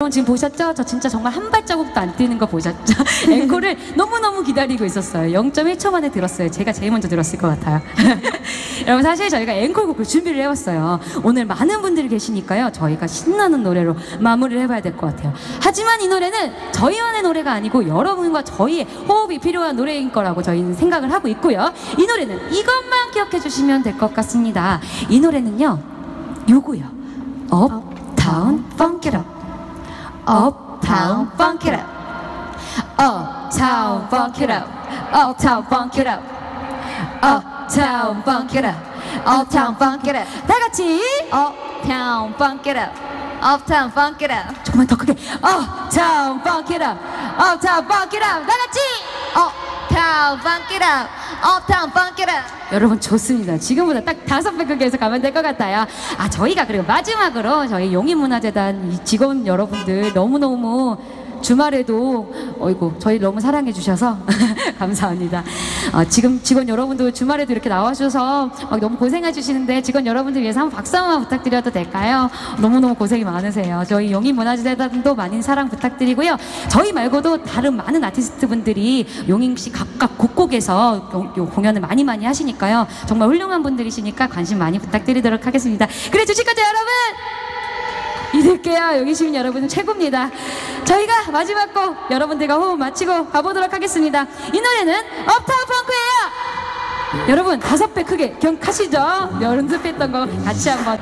지금 보셨죠? 저 진짜 정말 한 발자국도 안 뛰는 거 보셨죠? 앵콜을 너무너무 기다리고 있었어요. 0.1초 만에 들었어요. 제가 제일 먼저 들었을 것 같아요. 여러분, 사실 저희가 앵콜곡을 준비를 해왔어요. 오늘 많은 분들이 계시니까요, 저희가 신나는 노래로 마무리를 해봐야 될 것 같아요. 하지만 이 노래는 저희만의 노래가 아니고 여러분과 저희의 호흡이 필요한 노래인 거라고 저희는 생각을 하고 있고요. 이 노래는 이것만 기억해 주시면 될 것 같습니다. 이 노래는요, 요거요. Uptown Funk It Up. Uptown Funk It Up. Uptown Funk It Up. Uptown Funk It Up. Uptown Funk It Up. Uptown Funk It Up. 다 같이 Uptown Funk It Up. Uptown Funk It Up. 조금만 더 크게. Uptown Funk It Up. Uptown Funk It Up. 다 같이 Uptown Funk It Up. Uptown Funk It Up. 여러분, 좋습니다. 지금보다 딱 5배 크게 해서 가면 될 것 같아요. 저희가 그리고 마지막으로 저희 용인문화재단 직원 여러분들 너무너무 주말에도 저희 너무 사랑해 주셔서 감사합니다. 지금 직원 여러분도 주말에도 이렇게 나와주셔서 너무 고생해 주시는데, 직원 여러분들 위해서 한번 박수 한번 부탁드려도 될까요? 너무너무 고생이 많으세요. 저희 용인문화재단도 많은 사랑 부탁드리고요. 저희 말고도 다른 많은 아티스트 분들이 용인시 각각 곳곳에서 공연을 많이 하시니까요, 정말 훌륭한 분들이시니까 관심 많이 부탁드리도록 하겠습니다. 그래 주실 거죠, 여러분? 믿을게요. 여기 시민 여러분은 최고입니다. 저희가 마지막 곡 여러분들과 호흡 맞추고 가보도록 하겠습니다. 이 노래는 업타운 펑크예요. 여러분, 5배 크게 기억하시죠? 연습했던 거 같이 한번.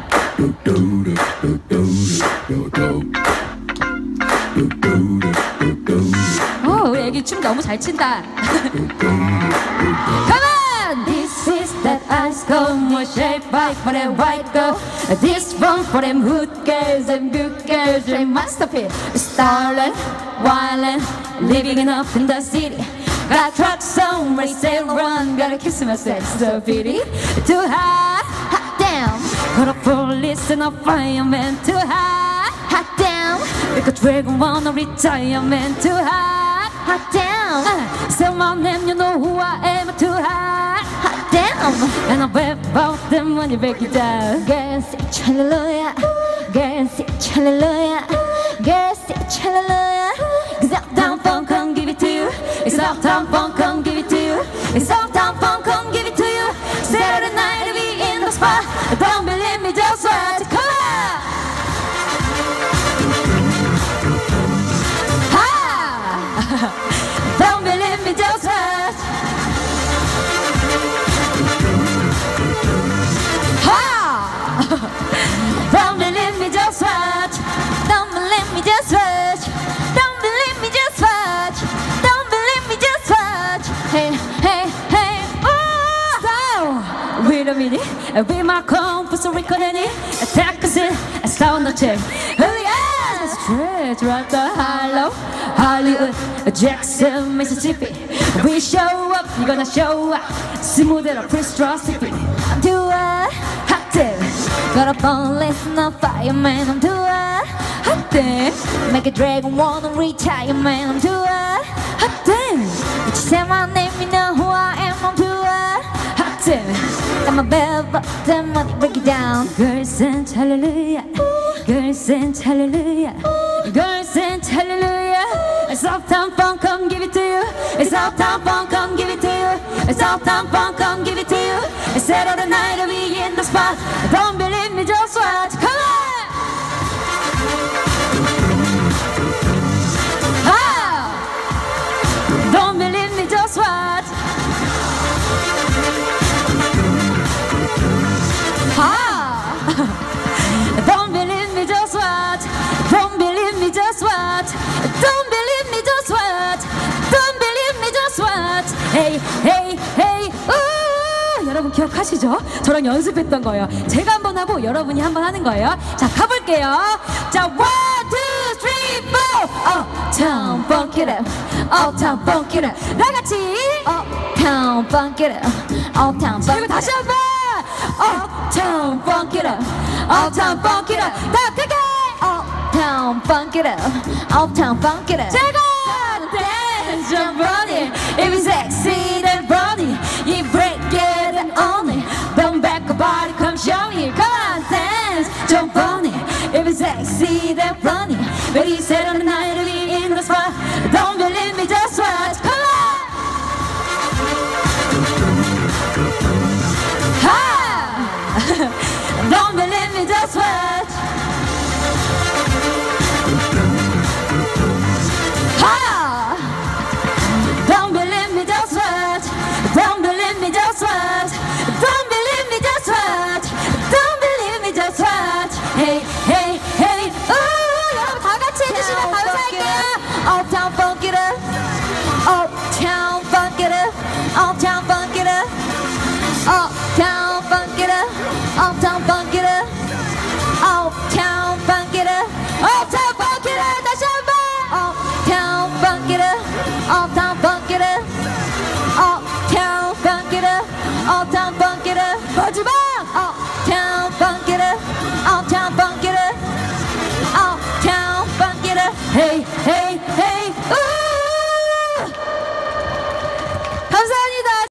우리 애기 춤 너무 잘 춘다. Come on! This is that ice cold, more shape right for that white girl. This one for them hood girls and good girls, they masterpiece. Starlin', wildin', living it up in the city. Got trucks somewhere, say run, gotta kiss myself, so pity. Too high, hot damn. Got a police and a fireman, too high, hot damn. Like a dragon on a retirement, too high, hot damn. Say my name, you know who I am, too high, hot damn. And I rap about them when you break it down. Girls, say hallelujah. Girls, say hallelujah. Girls, say hallelujah. Cause uptown funk, come give it to you. It's uptown funk, come give it to you. It's uptown funk, come give it to you. Saturday night, we in the spot. Don't believe me, just watch. Come on! Ha! Don't believe me, just watch. Ha! Don't believe me, just watch. Don't believe me, just watch. Don't believe me, just watch. Don't believe me, just watch. Hey, hey, hey, oh! So, wait a minute. Be my Puerto Rico, Danny. Texas, sound the chick. Stretch right the hollow. Hollywood, Jackson, Mississippi. We show up, you gonna show up. Smooth it up, Mississippi. I'm too hot damn. Got a phone, listen up, fireman. I'm too hot damn. Make a dragon wanna retire, man. I'm too hot damn. If you say my name, you know who I am. I'm too hot damn. I'm a bad but then money break it down. Girls sing hallelujah. Girls sing hallelujah. Girls sing hallelujah. It's uptown funk, come give it to you. It's uptown funk, come give it to you. It's uptown funk, come give it to you. It's Saturday night, we in the spot. Don't believe me, just watch. Come on! Ah! Don't believe me, just watch. Don't believe me, just watch. Don't believe me, just watch. Don't believe me, just watch. Don't believe me, just watch. Hey, hey, hey, ooh. 여러분 기억하시죠? 저랑 연습했던 거예요. 제가 한번 하고 여러분이 한번 하는 거예요. 자, 가볼게요. 자, 1, 2, 3, 4. Uptown funk it up. Uptown funk it up. 다 같이. Uptown funk it up. Uptown funk it up. 그리고 다시 한번. Uptown funk it up. Uptown funk it up. 다 크게. Uptown funk it up. Uptown funk it up. 제가 dance and run it. If it's sexy then run it. You break it and own it. Bounce back your body, come show me. Come on, dance, jump on it. If it's sexy then run it. But it's said on the night to be in the spot. Don't believe me, just watch. Come on! Ha! Don't believe me, just watch. Ha! Don't believe me, just watch. Don't believe me, just watch. Don't believe me, just watch. Don't believe me, just watch. Hey, hey, hey. 여러분 다 같이 해주시면 감사할게요. Uptown funk it up. Uptown funk it up. Uptown funk it up. Uptown funk it up. Uptown funk it up. Uptown funk it up. Uptown funk it up. 다시 한번. Uptown funk it up. Uptown funk it up. Uptown funk it up. Uptown funk it up. 마지막. Uptown funk it up. Uptown funk it up. Uptown funk it up. Hey, hey.